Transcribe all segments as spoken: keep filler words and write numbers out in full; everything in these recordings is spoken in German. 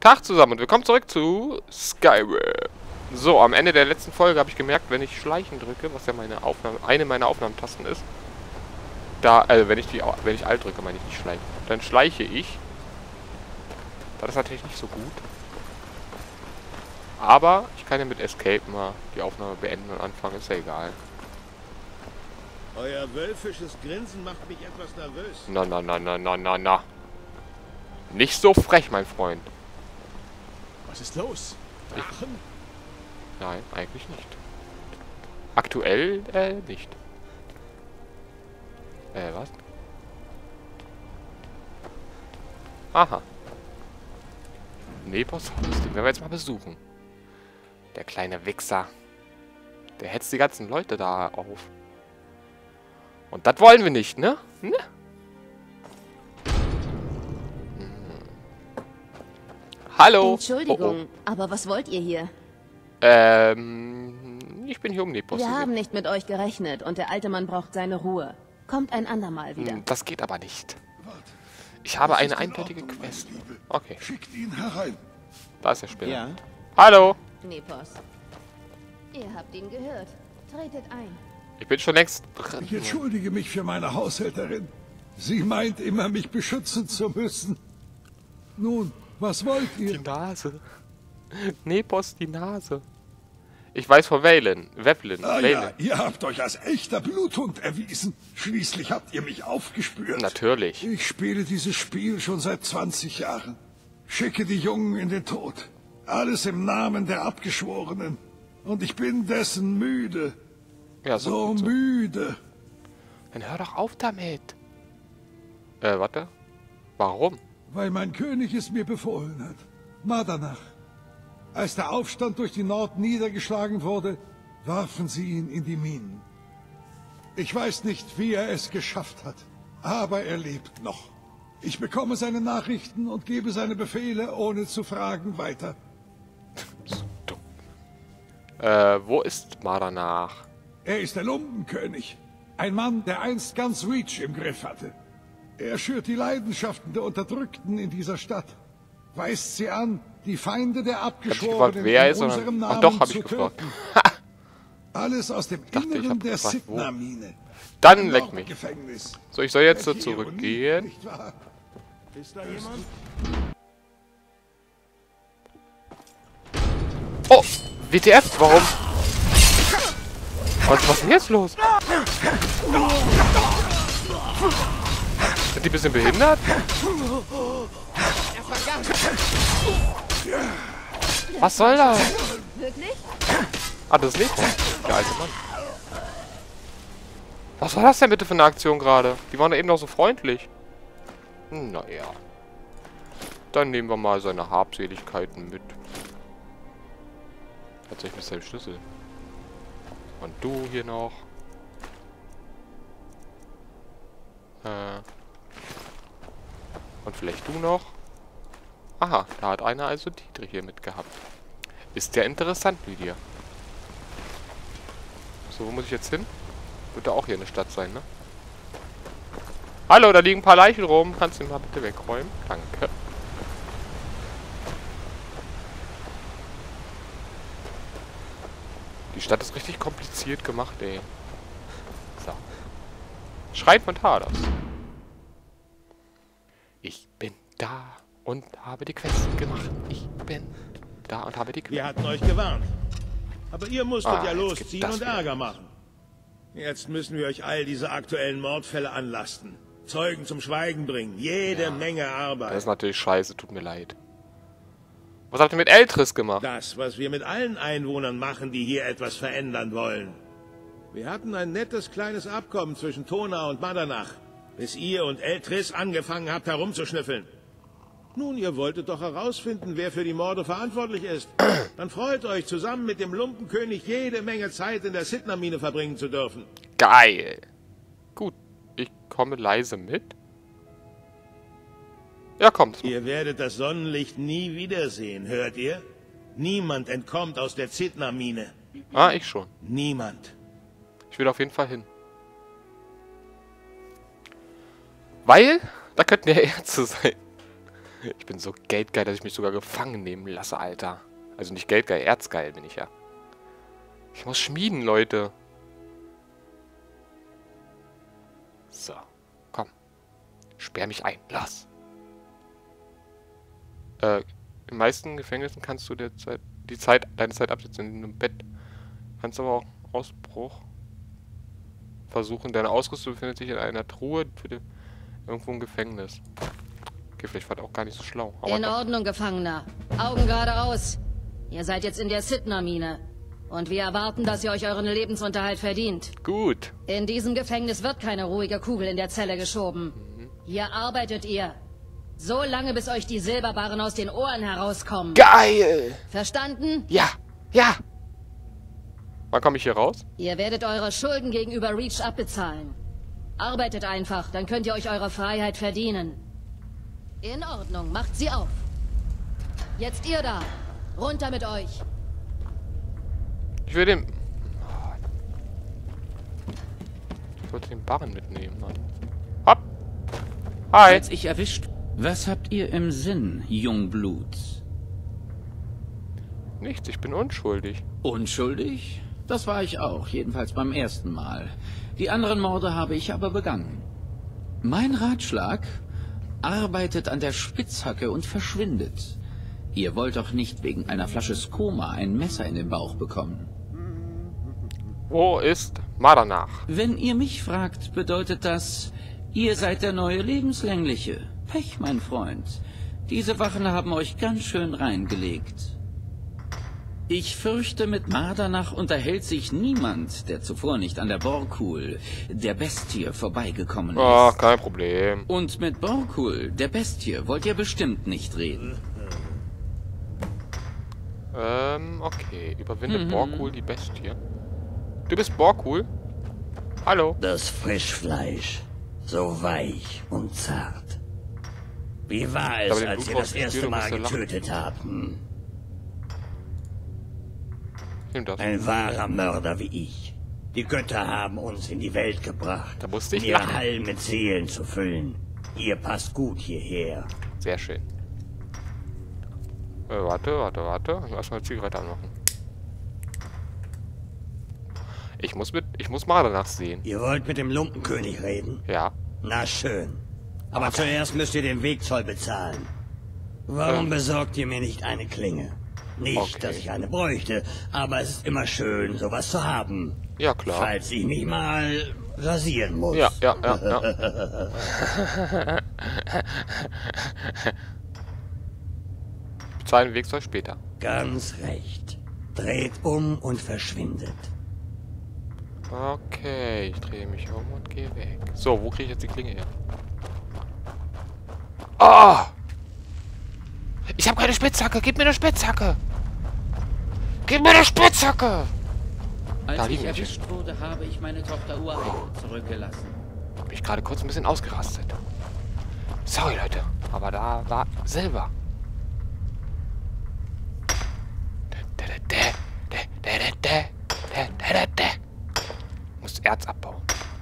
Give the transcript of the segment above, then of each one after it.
Tag zusammen und willkommen zurück zu Skyrim. So, am Ende der letzten Folge habe ich gemerkt, wenn ich Schleichen drücke, was ja meine Aufnahme, eine meiner Aufnahmetasten ist, da, also wenn ich die, wenn ich Alt drücke, meine ich nicht Schleichen, dann schleiche ich. Das ist natürlich nicht so gut. Aber ich kann ja mit Escape mal die Aufnahme beenden und anfangen, ist ja egal. Euer wölfisches Grinsen macht mich etwas nervös. Na, na, na, na, na, na, na. Nicht so frech, mein Freund. Was ist los? Drachen? Nein, eigentlich nicht. Aktuell, äh, nicht. Äh, was? Aha. Nepos Haus, den werden wir jetzt mal besuchen. Der kleine Wichser. Der hetzt die ganzen Leute da auf. Und das wollen wir nicht, ne? Ne? Hm. Hallo. Entschuldigung, Oh, oh. aber was wollt ihr hier? Ähm, ich bin hier um Nepos. Wir haben nicht mit euch gerechnet und der alte Mann braucht seine Ruhe. Kommt ein andermal wieder. Hm, das geht aber nicht. Ich habe eine eindeutige Quest. Okay. Schickt ihn herein. Da ist der Spinner. Ja. Hallo. Nepos. Ihr habt ihn gehört. Tretet ein. Ich bin schon längst drin. Ich entschuldige mich für meine Haushälterin. Sie meint immer, mich beschützen zu müssen. Nun, was wollt Die ihr? Nase. Nepos, die Nase. Ich weiß von Valen. Vevlin. Ah Valen. ja, ihr habt euch als echter Bluthund erwiesen. Schließlich habt ihr mich aufgespürt. Natürlich. Ich spiele dieses Spiel schon seit zwanzig Jahren. Schicke die Jungen in den Tod. Alles im Namen der Abgeschworenen. Und ich bin dessen müde. Ja, so, So gut so. müde. Dann hör doch auf damit. Äh, warte. Warum? Weil mein König es mir befohlen hat. Madanach. Als der Aufstand durch die Nord niedergeschlagen wurde, warfen sie ihn in die Minen. Ich weiß nicht, wie er es geschafft hat, aber er lebt noch. Ich bekomme seine Nachrichten und gebe seine Befehle, ohne zu fragen, weiter. So dumm. Äh, wo ist Madanach? Er ist der Lumpenkönig. Ein Mann, der einst ganz Reach im Griff hatte. Er schürt die Leidenschaften der Unterdrückten in dieser Stadt. Weist sie an, die Feinde der Hab ich Abgeschworenen gefragt, wer in ist, unserem sondern... Namen Ach doch, hab zu ich gefragt. töten. Alles aus dem dachte, ich Inneren hab der gefragt, wo. Sidna-Mine. Dann Ein leck mich. Gefängnis. So, ich soll jetzt so Welche Ironie, zurückgehen. nicht wahr? Ist da jemand? Oh, W T F, warum? Was, was ist denn jetzt los? Sind die ein bisschen behindert? Was soll das? Wirklich? Ah, das ist Nepos. Der alte Mann. Was war das denn bitte für eine Aktion gerade? Die waren doch eben noch so freundlich. Naja. Dann nehmen wir mal seine Habseligkeiten mit. Tatsächlich mit seinem Schlüssel. Und du hier noch. Äh. Und vielleicht du noch. Aha, da hat einer also Dietrich hier mitgehabt. Ist ja interessant, Lydia. So, wo muss ich jetzt hin? Wird da auch hier eine Stadt sein, ne? Hallo, da liegen ein paar Leichen rum. Kannst du ihn mal bitte wegräumen? Danke. Die Stadt ist richtig kompliziert gemacht, ey. So. Schrein von Talos. Ich bin da und habe die Quest gemacht. Ich bin da und habe die Quest. Wir hatten euch gewarnt. Aber ihr musstet Ah, ja jetzt losziehen gibt das und wieder. Ärger machen. Jetzt müssen wir euch all diese aktuellen Mordfälle anlasten. Zeugen zum Schweigen bringen. Jede Ja. Menge Das Arbeit. ist natürlich scheiße, tut mir leid. Was habt ihr mit Eltris gemacht? Das, was wir mit allen Einwohnern machen, die hier etwas verändern wollen. Wir hatten ein nettes kleines Abkommen zwischen Tona und Madanach, bis ihr und Eltris angefangen habt herumzuschnüffeln. Nun, ihr wolltet doch herausfinden, wer für die Morde verantwortlich ist. Dann freut euch, zusammen mit dem Lumpenkönig jede Menge Zeit in der Sidna-Mine verbringen zu dürfen. Geil. Gut, ich komme leise mit. Ja, kommt. Ihr werdet das Sonnenlicht nie wiedersehen, hört ihr? Niemand entkommt aus der Sidna-Mine. Ah, ich schon. Niemand. Ich will auf jeden Fall hin. Weil, da könnten ja Erze sein. Ich bin so geldgeil, dass ich mich sogar gefangen nehmen lasse, Alter. Also nicht geldgeil, erzgeil bin ich ja. Ich muss schmieden, Leute. So, komm. Sperr mich ein, los. Äh, in den meisten Gefängnissen kannst du der Zeit, die Zeit, deine Zeit absetzen in einem Bett. Kannst aber auch Ausbruch versuchen. Deine Ausrüstung befindet sich in einer Truhe für die, irgendwo im Gefängnis. Okay, vielleicht war das auch gar nicht so schlau. Aber in Ordnung, Gefangener. Augen geradeaus. Ihr seid jetzt in der Sidna-Mine. Und wir erwarten, dass ihr euch euren Lebensunterhalt verdient. gut. In diesem Gefängnis wird keine ruhige Kugel in der Zelle geschoben. Mhm. Hier arbeitet ihr. So lange, bis euch die Silberbarren aus den Ohren herauskommen. Geil! Verstanden? Ja, ja! Wann komme ich hier raus? Ihr werdet eure Schulden gegenüber Reach abbezahlen. Arbeitet einfach, dann könnt ihr euch eure Freiheit verdienen. In Ordnung, macht sie auf. Jetzt ihr da. Runter mit euch. Ich will den... Ich wollte den Barren mitnehmen, Mann. Hopp! Hi! Als ich erwischt... Was habt ihr im Sinn, Jungblut? Nichts, ich bin unschuldig. Unschuldig? Das war ich auch, jedenfalls beim ersten Mal. Die anderen Morde habe ich aber begangen. Mein Ratschlag? Arbeitet an der Spitzhacke und verschwindet. Ihr wollt doch nicht wegen einer Flasche Skoma ein Messer in den Bauch bekommen. Wo ist Madanach? Wenn ihr mich fragt, bedeutet das, ihr seid der neue Lebenslängliche. Pech, mein Freund. Diese Wachen haben euch ganz schön reingelegt. Ich fürchte, mit Madanach unterhält sich niemand, der zuvor nicht an der Borkul, der Bestie, vorbeigekommen ist. Ah, kein Problem. Und mit Borkul, der Bestie, wollt ihr bestimmt nicht reden. Ähm, okay. Überwinde Mhm. Borkul, die Bestie. Du bist Borkul? Hallo? Das Frischfleisch, so weich und zart. Wie war es, Aber den als ihr Blut das erste rausgespielt, Mal du musst ja getötet habt? Hm? Nimm das. Ein wahrer Mörder wie ich. Die Götter haben uns in die Welt gebracht, Da musste ich um ihre lachen. Hallen mit Seelen zu füllen. Ihr passt gut hierher. Sehr schön. Äh, warte, warte, warte. Ich muss erstmal die Zigarette anmachen. Ich muss mit... Ich muss mal danach sehen. Ihr wollt mit dem Lumpenkönig reden? Ja. Na schön. Aber zuerst müsst ihr den Wegzoll bezahlen. Warum Ähm. besorgt ihr mir nicht eine Klinge? Nicht, Okay. dass ich eine bräuchte, aber es ist immer schön, sowas zu haben. Ja, klar. Falls ich mich mal rasieren muss. Ja, ja, ja, ja. Bezahlen Wegzoll später. Ganz recht. Dreht um und verschwindet. Okay, ich drehe mich um und gehe weg. So, wo kriege ich jetzt die Klinge her? Ah! Ich habe keine Spitzhacke. Gib mir eine Spitzhacke. Gib mir eine Spitzhacke. Als Da ich liegen welche. erwischt wurde, habe ich meine Tochter Uail zurückgelassen. Hab mich gerade kurz ein bisschen ausgerastet. Sorry, Leute. Aber da war Silber. Muss Erz abbauen.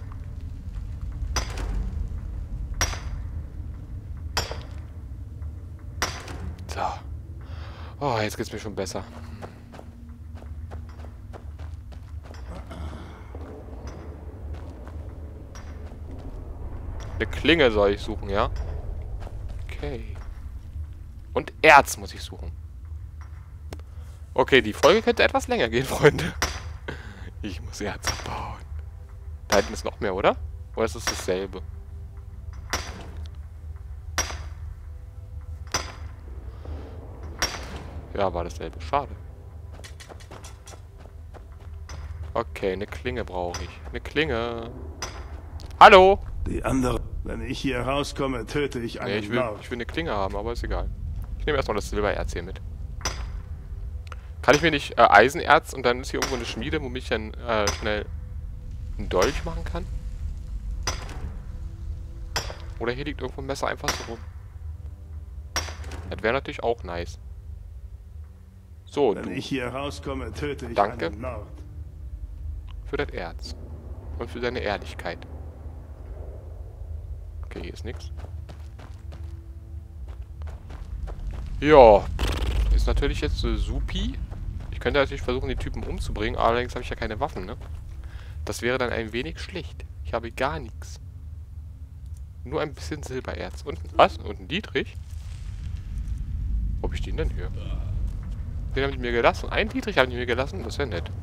So. Oh, jetzt geht's mir schon besser. Eine Klinge soll ich suchen, ja? Okay. Und Erz muss ich suchen. Okay, die Folge könnte etwas länger gehen, Freunde. Ich muss Erz abbauen. Da hinten ist noch mehr, oder? Oder ist es dasselbe? Ja, war dasselbe. Schade. Okay, eine Klinge brauche ich. Eine Klinge. Hallo? Die andere. Wenn ich hier rauskomme, töte ich einen Nee, ich will, Nord. ich will eine Klinge haben, aber ist egal. Ich nehme erstmal das Silbererz hier mit. Kann ich mir nicht äh, Eisenerz und dann ist hier irgendwo eine Schmiede, womit ich dann äh, schnell einen Dolch machen kann? Oder hier liegt irgendwo ein Messer einfach so rum. Das wäre natürlich auch nice. So, Wenn du, ich hier rauskomme, töte ich Danke. einen Nord. für das Erz. Und für deine Ehrlichkeit. Okay, hier ist nichts. Ja, ist natürlich jetzt so supi. Ich könnte natürlich versuchen, die Typen umzubringen, allerdings habe ich ja keine Waffen, ne? Das wäre dann ein wenig schlecht. Ich habe gar nichts. Nur ein bisschen Silbererz. Und was? Und ein Dietrich? Wo habe ich den denn hier? Den habe ich mir gelassen. Einen Dietrich habe ich mir gelassen. Das ist ja nett.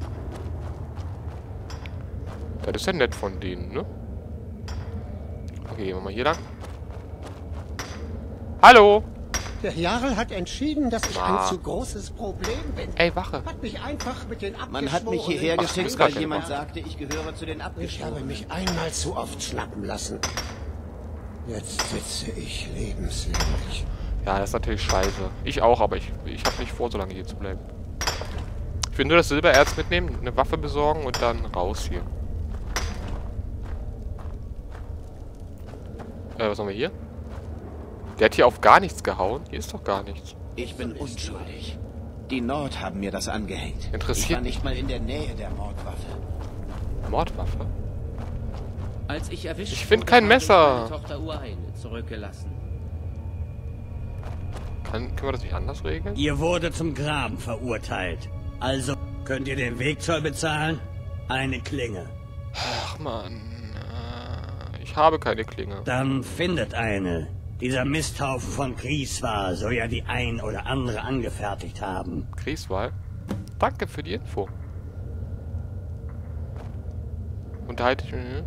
Das ist ja nett von denen, ne? Okay, gehen wir mal hier lang. Hallo! Der Jarl hat entschieden, dass ich Ma. ein zu großes Problem bin. Ey, Wache! Hat mich einfach mit den Abgeschworenen... Man hat mich hierher Ach, geschickt, ist gar weil keine jemand Wache. sagte, ich gehöre zu den Ich habe Abgeschworenen. mich einmal zu oft schnappen lassen. Jetzt sitze ich lebenslänglich. Ja, das ist natürlich scheiße. Ich auch, aber ich, ich habe nicht vor, so lange hier zu bleiben. Ich will nur das Silbererz mitnehmen, eine Waffe besorgen und dann raus hier. Äh, was haben wir hier? Der hat hier auf gar nichts gehauen. Hier ist doch gar nichts. Ich bin unschuldig. Die Nord haben mir das angehängt. Interessiert Ich war nicht mal in der Nähe der Mordwaffe. Mordwaffe? Als ich erwischt Ich find wurde, kein habe ich Messer. meine Tochter Ureile zurückgelassen. Kann, können wir das nicht anders regeln? Ihr wurde zum Graben verurteilt. Also könnt ihr den Wegzoll bezahlen? Eine Klinge. Ach man, äh, ich habe keine Klinge. Dann findet eine. Dieser Misthaufen von Grieswar soll ja die ein oder andere angefertigt haben. Grieswal? Danke für die Info. Unterhalte ich mich.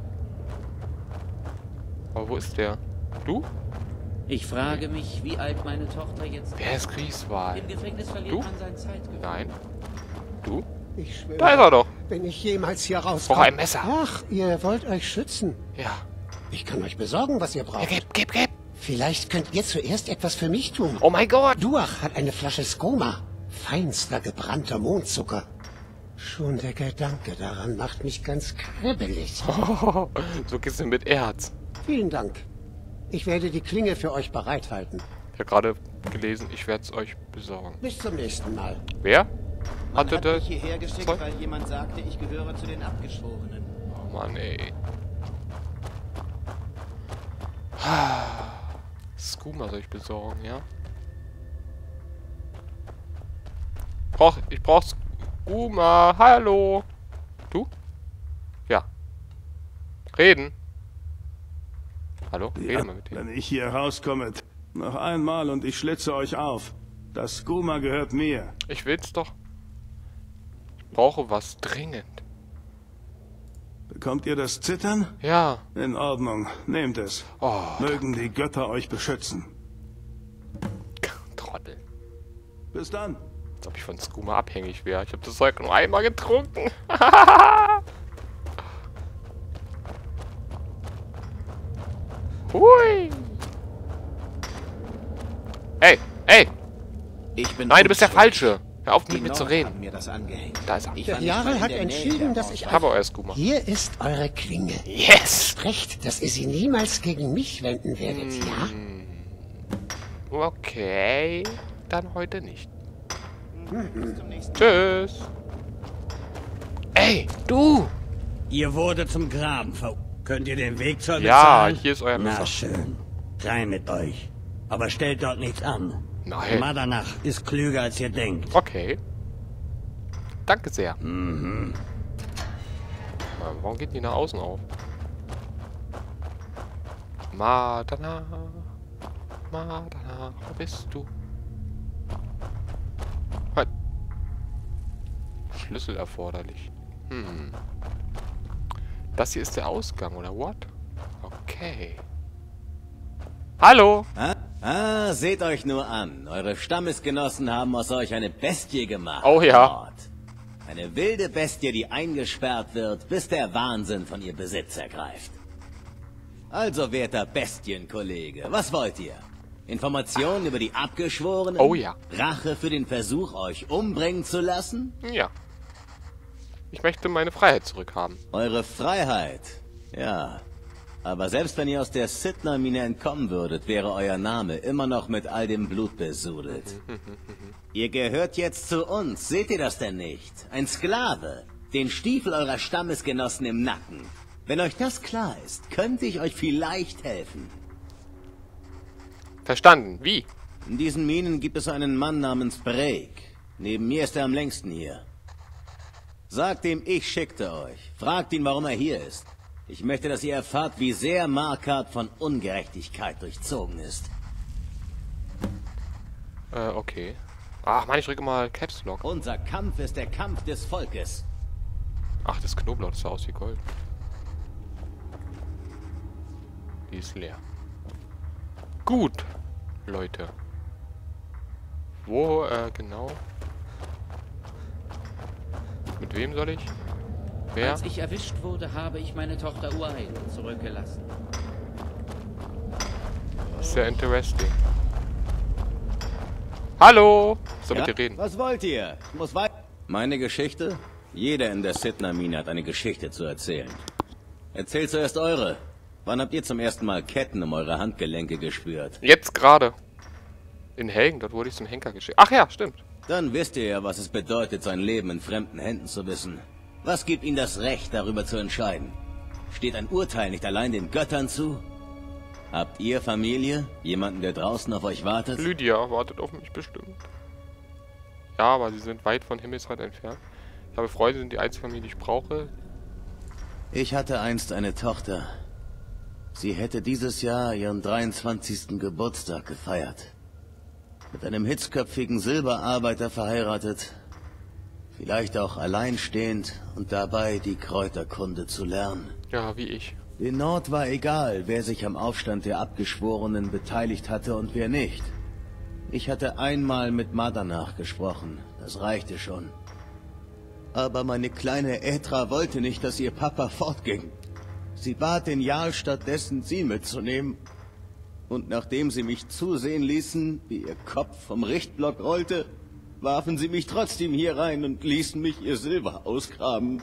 Aber wo ist der? Du? Ich frage mich, wie alt meine Tochter jetzt Wer ist Grieswal? Im Gefängnis verliert Du? man sein Zeitgefühl. Nein. Du? Ich schwöre, Da ist er doch. wenn ich jemals hier Brauche rauskomme... ein Messer. Ach, ihr wollt euch schützen. Ja. Ich kann euch besorgen, was ihr Ja, braucht. gib, gib, gib. Vielleicht könnt ihr zuerst etwas für mich tun. Oh mein Gott. Duach hat eine Flasche Skoma. Feinster gebrannter Mondzucker. Schon der Gedanke daran macht mich ganz kribbelig. So geht's denn mit Erz. Vielen Dank. Ich werde die Klinge für euch bereithalten. Ich habe gerade gelesen, ich werde es euch besorgen. Bis zum nächsten Mal. Wer? Man Hatte hat das? mich hierher geschickt, Zeug? weil jemand sagte, ich gehöre zu den Abgeschworenen. Oh Mann, ey. Skooma soll ich besorgen, ja? Brauch, ich brauch Skooma. Hallo. Du? Ja. Reden. Hallo? Rede Ja, mal mit dem. wenn ich hier rauskomme, noch einmal und ich schlitze euch auf. Das Skuma gehört mir. Ich will's doch. Ich brauche was dringend. Bekommt ihr das Zittern? Ja. In Ordnung, nehmt es. Oh, Mögen die Götter euch beschützen. Trottel. Bis dann. Als ob ich von Skooma abhängig wäre. Ich habe das Zeug nur einmal getrunken. Hui. Ey, ey. Ich bin Nein, du bist der unschuldig. Falsche. Hör auf, Die mit mir zu Nord reden. haben mir das angehängt. Da ist er. Ich Der war nicht mal Jarl in hat der Nähe entschieden, der dass ich... Ich habe euer Skooma. Hier ist eure Klinge. Yes! Sprecht, dass ihr sie niemals gegen mich wenden werdet, ja? Okay. Dann heute nicht. Bis zum nächsten Mal. Tschüss. Ey, du! Ihr wurde zum Graben ver... Könnt ihr den Wegzoll Ja, bezahlen? hier ist euer Na Messer. schön. Rein mit euch. Aber stellt dort nichts an. Nein. Madanach ist klüger, als ihr denkt. Okay. Danke sehr. Mhm. Äh, Warum geht die nach außen auf? Madana. Madana, wo bist du? Halt. Schlüssel erforderlich. Hm. Das hier ist der Ausgang, oder what? Okay. Hallo! Ah, ah, seht euch nur an. Eure Stammesgenossen haben aus euch eine Bestie gemacht. Oh ja. Mord. Eine wilde Bestie, die eingesperrt wird, bis der Wahnsinn von ihr Besitz ergreift. Also, werter Bestienkollege, was wollt ihr? Informationen über die Abgeschworenen? Oh ja. Rache für den Versuch, euch umbringen zu lassen? Ja. Ich möchte meine Freiheit zurückhaben. Eure Freiheit? Ja. Aber selbst wenn ihr aus der Sidna-Mine entkommen würdet, wäre euer Name immer noch mit all dem Blut besudelt. Ihr gehört jetzt zu uns, seht ihr das denn nicht? Ein Sklave, den Stiefel eurer Stammesgenossen im Nacken. Wenn euch das klar ist, könnte ich euch vielleicht helfen. Verstanden. Wie? In diesen Minen gibt es einen Mann namens Break. Neben mir ist er am längsten hier. Sagt ihm, ich schickte euch. Fragt ihn, warum er hier ist. Ich möchte, dass ihr erfahrt, wie sehr Markarth von Ungerechtigkeit durchzogen ist. Äh, okay. Ach Mann, ich drücke mal Caps Lock. Unser Kampf ist der Kampf des Volkes. Ach, das Knoblauch, das sah aus wie Gold. Die ist leer. Gut, Leute. Wo, äh, genau? Mit wem soll ich? Wer? Als ich erwischt wurde, habe ich meine Tochter Uain zurückgelassen. Sehr interesting. Hallo! Soll Ja? mit dir reden? Was wollt ihr? Ich muss weiter. Meine Geschichte? Jeder in der Sithna-Mine hat eine Geschichte zu erzählen. Erzählt zuerst eure. Wann habt ihr zum ersten Mal Ketten um eure Handgelenke gespürt? Jetzt gerade. In Helgen, dort wurde ich zum Henker geschickt. Ach ja, stimmt. Dann wisst ihr ja, was es bedeutet, sein Leben in fremden Händen zu wissen. Was gibt ihnen das Recht, darüber zu entscheiden? Steht ein Urteil nicht allein den Göttern zu? Habt ihr Familie? Jemanden, der draußen auf euch wartet? Lydia wartet auf mich bestimmt. Ja, aber sie sind weit von Himmelsrand entfernt. Ich habe Freunde, sind die einzige Familie, die ich brauche. Ich hatte einst eine Tochter. Sie hätte dieses Jahr ihren dreiundzwanzigsten Geburtstag gefeiert. Mit einem hitzköpfigen Silberarbeiter verheiratet. Vielleicht auch alleinstehend und dabei die Kräuterkunde zu lernen. Ja, wie ich. Den Nord war egal, wer sich am Aufstand der Abgeschworenen beteiligt hatte und wer nicht. Ich hatte einmal mit Madanach gesprochen, das reichte schon. Aber meine kleine Äthra wollte nicht, dass ihr Papa fortging. Sie bat den Jarl stattdessen, sie mitzunehmen. Und nachdem sie mich zusehen ließen, wie ihr Kopf vom Richtblock rollte, warfen sie mich trotzdem hier rein und ließen mich ihr Silber ausgraben.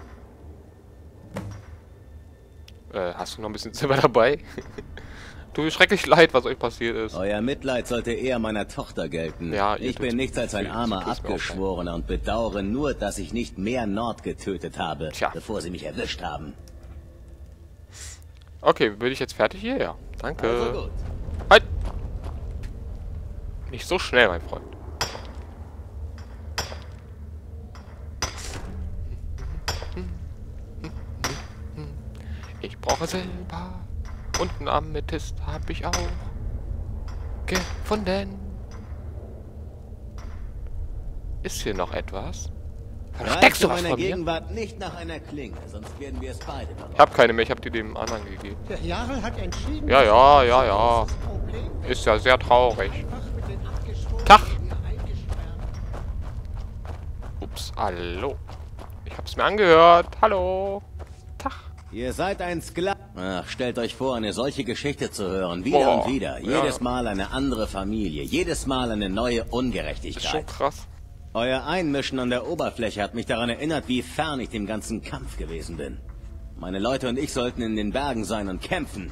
Äh, hast du noch ein bisschen Silber dabei? Tut mir schrecklich leid, was euch passiert ist. Euer Mitleid sollte eher meiner Tochter gelten. Ja, ich bin nichts als ein armer Abgeschworener und bedauere nur, dass ich nicht mehr Nord getötet habe, Tja. bevor sie mich erwischt haben. Okay, bin ich jetzt fertig hier? Ja. Danke. Also gut. Halt! Nicht so schnell, mein Freund. Ich brauche Silber. Und einen Amethyst habe ich auch gefunden. Ist hier noch etwas? Versteckst du was in meiner von mir? Gegenwart nicht nach einer Klinge, sonst werden wir es beide bereuen. Ich habe keine mehr, ich habe die dem anderen gegeben. Der Jarl hat entschieden... Ja, ja, ja, ja. Ist ja sehr traurig. Tag! Ups, hallo. Ich hab's mir angehört. Hallo. Tag. Ihr seid ein Sklav. Ach, stellt euch vor, eine solche Geschichte zu hören. Wieder Boah, und wieder. ja. Jedes Mal eine andere Familie. Jedes Mal eine neue Ungerechtigkeit. Ist schon krass. Euer Einmischen an der Oberfläche hat mich daran erinnert, wie fern ich dem ganzen Kampf gewesen bin. Meine Leute und ich sollten in den Bergen sein und kämpfen.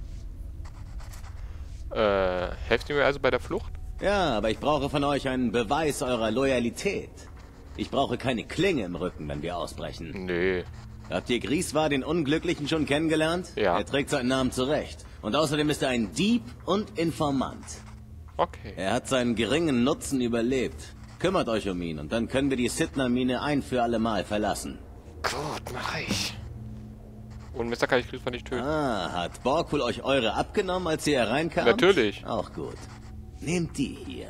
Äh, helft ihr mir also bei der Flucht? Ja, aber ich brauche von euch einen Beweis eurer Loyalität. Ich brauche keine Klinge im Rücken, wenn wir ausbrechen. Nee. Habt ihr Grieswar, den Unglücklichen, schon kennengelernt? Ja. Er trägt seinen Namen zurecht. Und außerdem ist er ein Dieb und Informant. Okay. Er hat seinen geringen Nutzen überlebt. Kümmert euch um ihn und dann können wir die Sithna-Mine ein für alle Mal verlassen. Gut, mach ich. Und Mister kann ich Grieswar nicht töten. Ah, hat Borkul euch eure abgenommen, als ihr hereinkamt? Natürlich. Auch gut. Nehmt die hier.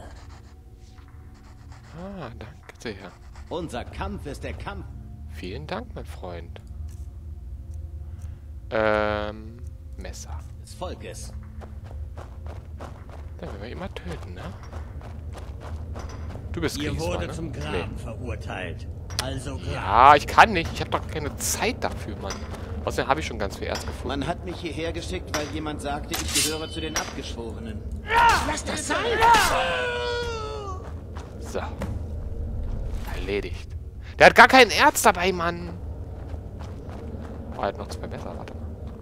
Ah, danke sehr. Unser Kampf ist der Kampf. Vielen Dank, mein Freund. Ähm, Messer. Des Volkes. Dann werden wir ihn mal töten, ne? Du bist Ihr Grieswar, wurde ne? zum Graben verurteilt. Also Graben. Ja, ich kann nicht. Ich habe doch keine Zeit dafür, Mann. Außerdem habe ich schon ganz viel Erz gefunden. Man hat mich hierher geschickt, weil jemand sagte, ich gehöre zu den Abgeschworenen. Lass das sein! So. Erledigt. Der hat gar kein Erz dabei, Mann. Oh, er hat noch zwei Messer. Warte mal.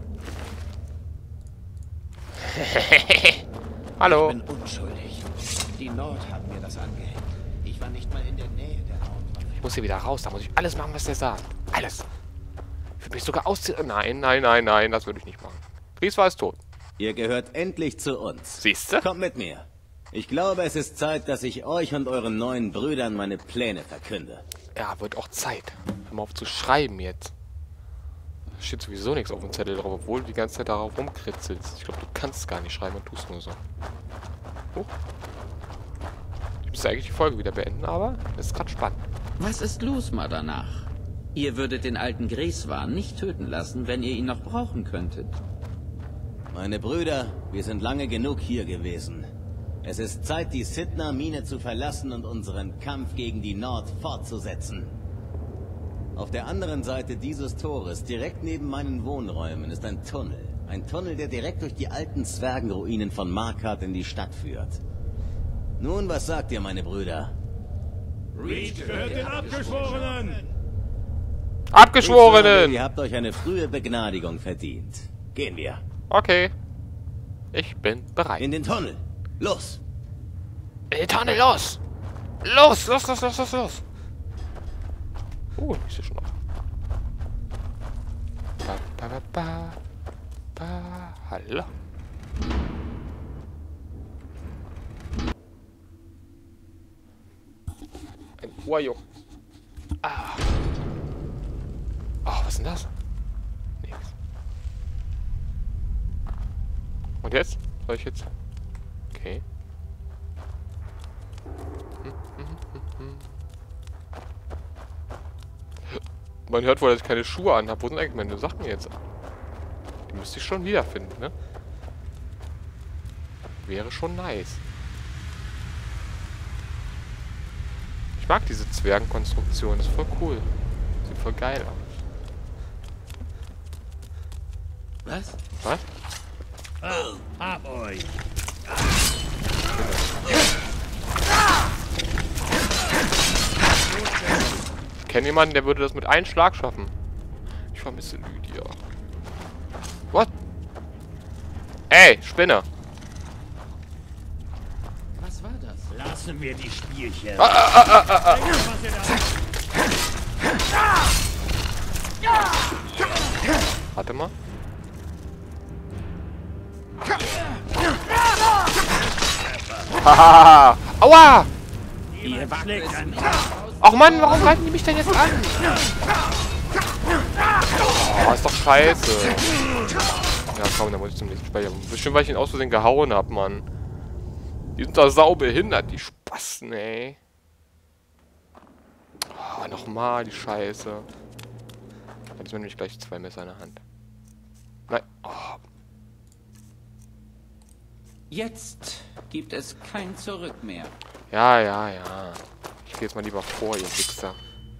Hallo. Ich bin unschuldig. Die Nord hat mir das angehängt. Ich war nicht mal in der Nähe der Nord. Ich muss hier wieder raus. Da muss ich alles machen, was der sagt. Alles. Ich würde mich sogar ausziehen. Nein, nein, nein, nein. Das würde ich nicht machen. Grieswar ist tot. Ihr gehört endlich zu uns. Siehst du? Kommt mit mir. Ich glaube, es ist Zeit, dass ich euch und euren neuen Brüdern meine Pläne verkünde. Ja, wird auch Zeit. Hör mal auf zu schreiben jetzt. Da steht sowieso nichts auf dem Zettel drauf, obwohl du die ganze Zeit darauf rumkritzelst. Ich glaube, du kannst gar nicht schreiben und tust nur so. Oh. Ich müsste eigentlich die Folge wieder beenden, aber es ist gerade spannend. Was ist los, Madanach? Ihr würdet den alten Griswan nicht töten lassen, wenn ihr ihn noch brauchen könntet. Meine Brüder, wir sind lange genug hier gewesen. Es ist Zeit, die Sitna-Mine zu verlassen und unseren Kampf gegen die Nord fortzusetzen. Auf der anderen Seite dieses Tores, direkt neben meinen Wohnräumen, ist ein Tunnel. Ein Tunnel, der direkt durch die alten Zwergenruinen von Markarth in die Stadt führt. Nun, was sagt ihr, meine Brüder? Reach gehört den Abgeschworenen! Abgeschworenen! Sage, ihr habt euch eine frühe Begnadigung verdient. Gehen wir. Okay. Ich bin bereit. In den Tunnel. Los! In den Tunnel, los! Los, los, los, los, los, los! Oh, ich sehe schon noch. Ba, ba, ba, ba, ba. Hallo. Ein Uajo. Ah. Oh, was ist denn das? Nix. Und jetzt? Soll ich jetzt? Okay. Hm, hm, hm, hm. Man hört wohl, dass ich keine Schuhe anhabe. Wo sind eigentlich meine Sachen jetzt? Die müsste ich schon wiederfinden, ne? Wäre schon nice. Ich mag diese Zwergenkonstruktion. Das ist voll cool. Sieht voll geil aus. Was? Was? Oh, hab euch! Ich kenne jemanden, der würde das mit einem Schlag schaffen. Ich vermisse Lydia. What? Ey, Spinne! Was war das? Lassen wir die Spielchen. Ah, ah, ah, ah, ah, ah. Warte mal. Hahaha! Aua! Ihr schlägt an. Ach Mann, warum greifen die mich denn jetzt an? Oh, ist doch scheiße. Ja komm, dann muss ich zum nächsten Speicher. Bestimmt, weil ich ihn aus Versehen gehauen hab, Mann. Die sind da sau behindert, die Spasten, ey. Oh, nochmal die Scheiße. Jetzt sind nämlich gleich zwei Messer in der Hand. Nein. Oh. Jetzt gibt es kein Zurück mehr. Ja, ja, ja. Ich gehe jetzt mal lieber vor, ihr Wichser.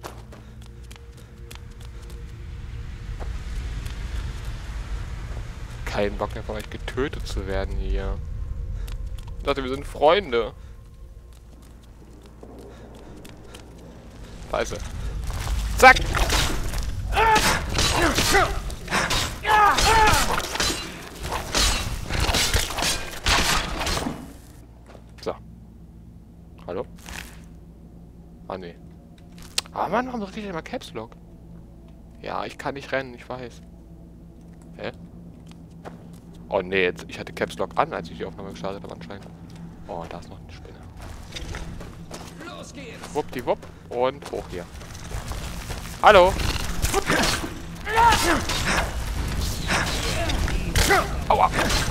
Keinen Bock mehr von euch getötet zu werden hier. Ich dachte, wir sind Freunde. Scheiße. Zack! So. Hallo? Ah, nee. Ah, Mann, warum drücke ich denn mal Caps Lock? Ja, ich kann nicht rennen, ich weiß. Hä? Oh, nee, jetzt, ich hatte Caps Lock an, als ich die Aufnahme gestartet habe anscheinend. Oh, da ist noch eine Spinne. Los geht's! Wuppdiwupp und hoch hier. Hallo! Aua!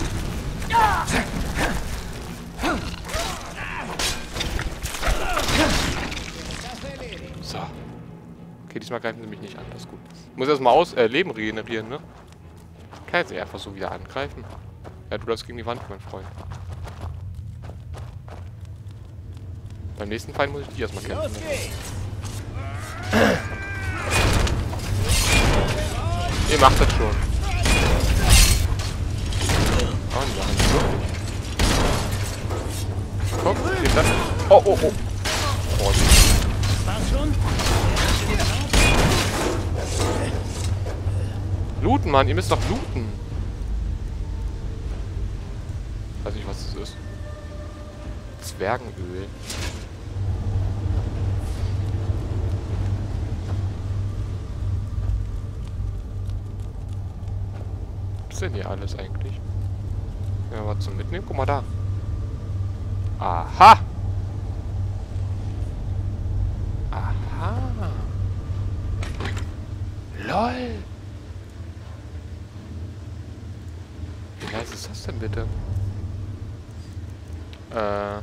So. Okay, diesmal greifen sie mich nicht an, das ist gut. Ich muss erstmal aus äh, Leben regenerieren, ne? Kann jetzt nicht einfach so wieder angreifen. Ja, du läufst gegen die Wand, mein Freund. Beim nächsten Feind muss ich die erstmal kämpfen. Ihr macht das schon. Oh, die machen es wirklich. Guck, steht das. Oh, oh, oh. Oh, War's schon? looten, Mann. Ihr müsst doch looten. Weiß nicht, was es ist. Zwergenöl. Was ist denn hier alles eigentlich? Ja, was zum Mitnehmen? Guck mal da. Aha! Aha! LOL! Wie nice ist das denn bitte? Äh...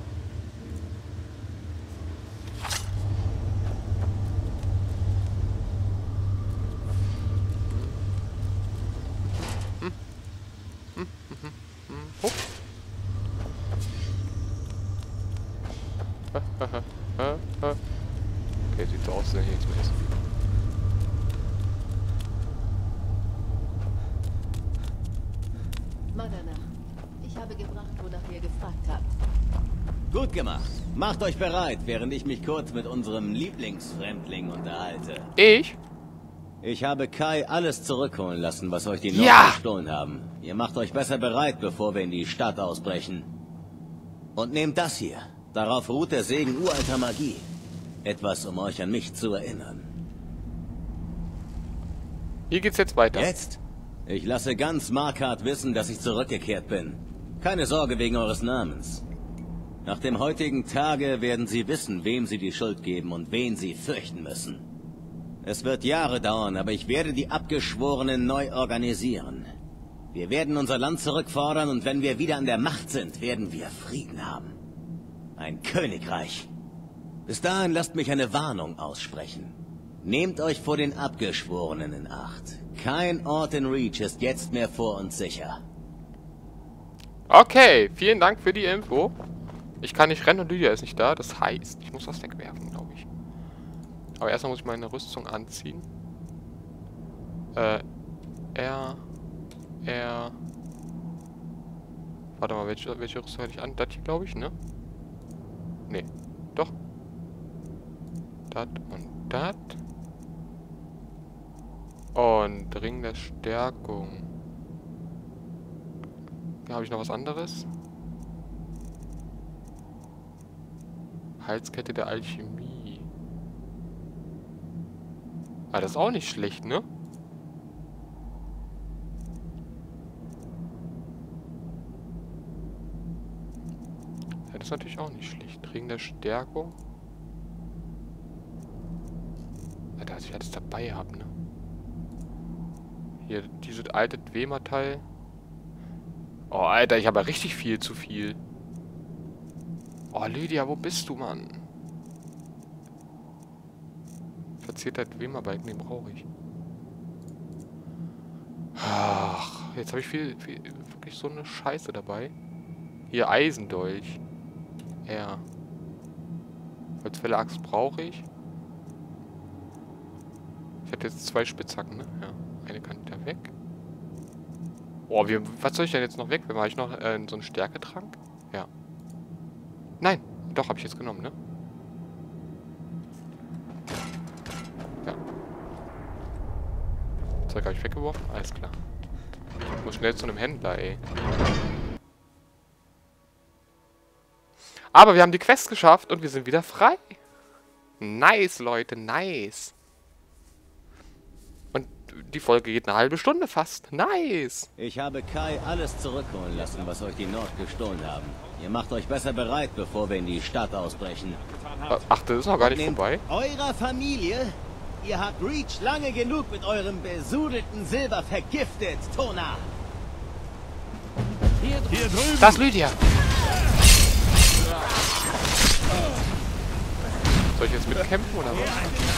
Okay, sieht so aus, als wenn hier nichts mehr ist. Madana, ich habe gebracht, wonach ihr gefragt habt. Gut gemacht. Macht euch bereit, während ich mich kurz mit unserem Lieblingsfremdling unterhalte. Ich? Ich habe Kai alles zurückholen lassen, was euch die Nord Ja! gestohlen haben. Ihr macht euch besser bereit, bevor wir in die Stadt ausbrechen. Und nehmt das hier. Darauf ruht der Segen uralter Magie. Etwas, um euch an mich zu erinnern. Hier geht's jetzt weiter. Jetzt? Ich lasse ganz Markarth wissen, dass ich zurückgekehrt bin. Keine Sorge wegen eures Namens. Nach dem heutigen Tage werden sie wissen, wem sie die Schuld geben und wen sie fürchten müssen. Es wird Jahre dauern, aber ich werde die Abgeschworenen neu organisieren. Wir werden unser Land zurückfordern und wenn wir wieder an der Macht sind, werden wir Frieden haben. Ein Königreich. Bis dahin lasst mich eine Warnung aussprechen. Nehmt euch vor den Abgeschworenen in Acht. Kein Ort in Reach ist jetzt mehr vor uns sicher. Okay, vielen Dank für die Info. Ich kann nicht rennen und Lydia ist nicht da. Das heißt, ich muss das wegwerfen, glaube ich. Aber erstmal muss ich meine Rüstung anziehen. Äh, R, R... Warte mal, welche, welche Rüstung hatte ich an? Das hier, glaube ich, ne? Nee, doch. Das und das. Und Ring der Stärkung. Da habe ich noch was anderes. Halskette der Alchemie. Ah, das ist auch nicht schlecht, ne? Ja, das ist natürlich auch nicht schlecht. Ring der Stärkung. Alter, dass ich alles dabei habe, ne? Hier, dieses alte Dwemer-Teil. Oh, Alter, ich habe ja richtig viel zu viel. Oh, Lydia, wo bist du, Mann? Verzierter Dwemer-Balken, den brauche ich. Ach, jetzt habe ich viel, viel, wirklich so eine Scheiße dabei. Hier, Eisendolch. R. Holzfäller-Axt brauche ich. Ich hatte jetzt zwei Spitzhacken, ne? Ja. Eine kann wieder weg. Oh, wie, was soll ich denn jetzt noch weg? Habe ich noch äh, so einen Stärketrank? Ja. Nein, doch, habe ich jetzt genommen, ne? Ja. Zeug habe ich weggeworfen? Alles klar. Ich muss schnell zu einem Händler, ey. Aber wir haben die Quest geschafft und wir sind wieder frei. Nice, Leute, nice. Und die Folge geht eine halbe Stunde fast. Nice. Ich habe Kai alles zurückholen lassen, was euch die Nord gestohlen haben. Ihr macht euch besser bereit, bevor wir in die Stadt ausbrechen. Ach, das ist noch gar nicht vorbei. Eurer Familie? Ihr habt Reach lange genug mit eurem besudelten Silber vergiftet, Tona. Hier drüben. Das ist Lydia. Soll ich jetzt mitkämpfen oder was?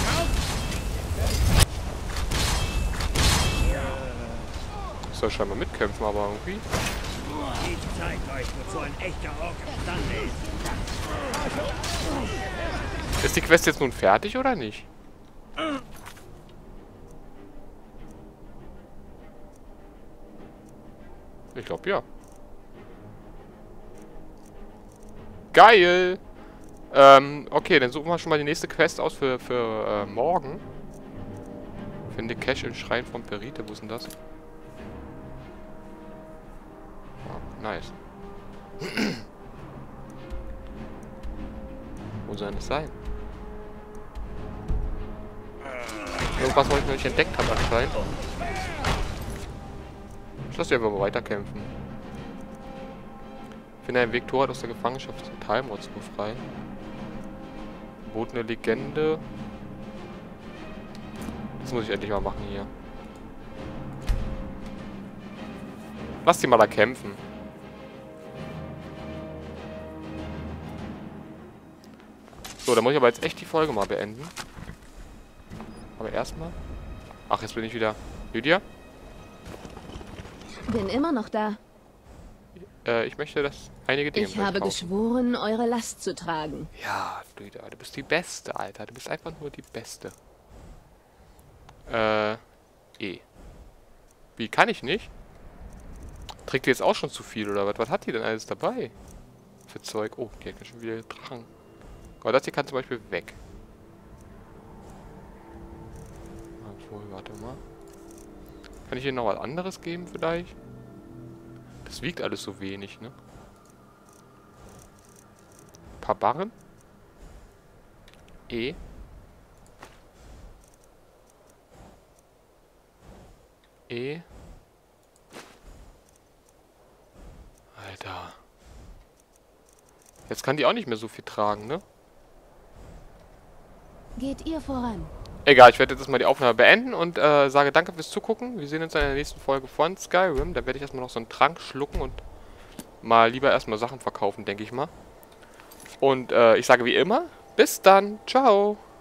Ich soll scheinbar mitkämpfen, aber irgendwie. Ich zeig euch, wozu ein echter Ork imstande ist. Ist die Quest jetzt nun fertig oder nicht? Ich glaube ja. Geil! Ähm, okay, dann suchen wir schon mal die nächste Quest aus für, für äh, morgen. Finde Cash im Schrein von Perite. Wo ist denn das? Oh, nice. Wo soll das sein? Irgendwas, was ich noch nicht entdeckt habe anscheinend. Ich lasse die einfach mal weiterkämpfen. Finde einen Weg, Torwart aus der Gefangenschaft des Metallmods befreien. Verbotene Legende. Das muss ich endlich mal machen hier. Lass die mal da kämpfen. So, dann muss ich aber jetzt echt die Folge mal beenden. Aber erstmal... Ach, jetzt bin ich wieder... Lydia? Bin immer noch da. Äh, ich möchte, dass einige Dinge... Ich habe geschworen, eure Last zu tragen. Ja, Lydia, du bist die Beste, Alter. Du bist einfach nur die Beste. Äh, E. Wie, kann ich nicht? Trägt die jetzt auch schon zu viel, oder was? Was hat die denn alles dabei? Für Zeug? Oh, die hat schon wieder Drachen. Aber das hier kann zum Beispiel weg. Obwohl, warte mal. Kann ich hier noch was anderes geben vielleicht? Das wiegt alles so wenig, ne? Ein paar Barren. E. E. Alter. Jetzt kann die auch nicht mehr so viel tragen, ne? Geht ihr voran. Egal, ich werde jetzt mal die Aufnahme beenden und äh, sage danke fürs Zugucken. Wir sehen uns in der nächsten Folge von Skyrim. Da werde ich erstmal noch so einen Trank schlucken und mal lieber erstmal Sachen verkaufen, denke ich mal. Und äh, ich sage wie immer, bis dann. Ciao.